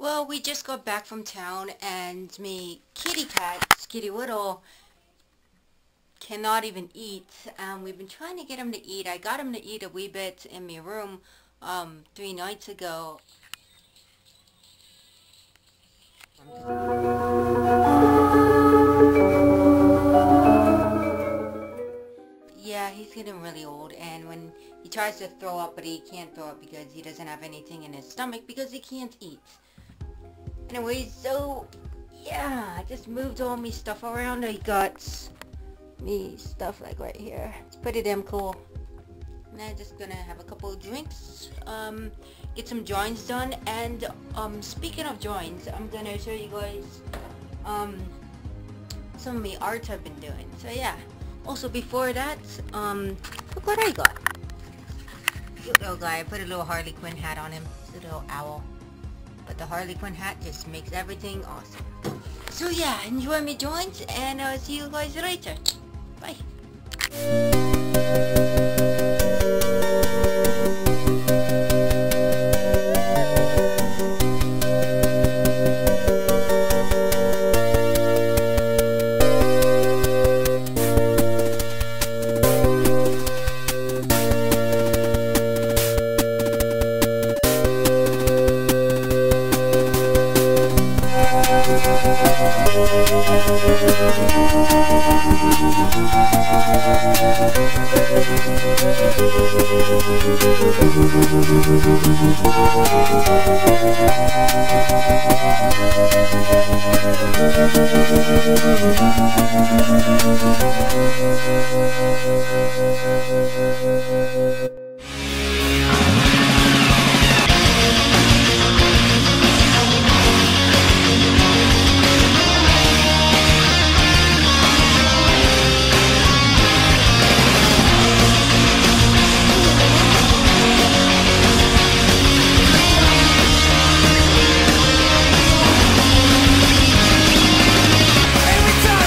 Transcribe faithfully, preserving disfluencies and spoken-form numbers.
Well, we just got back from town and me kitty cat, Skitty Whittle, cannot even eat. Um, we've been trying to get him to eat. I got him to eat a wee bit in my room um, three nights ago. Yeah, he's getting really old, and when he tries to throw up, but he can't throw up because he doesn't have anything in his stomach because he can't eat. Anyways, so yeah, I just moved all me stuff around. I got me stuff like right here. It's pretty damn cool. And I'm just gonna have a couple of drinks, um, get some drawings done, and um, speaking of drawings, I'm gonna show you guys um, some of the arts I've been doing. So yeah. Also before that, um, look what I got. Cute little guy. I put a little Harley Quinn hat on him. It's a little owl. But the Harley Quinn hat just makes everything awesome. So yeah, enjoy my drawings, and I'll see you guys later. Bye. Every time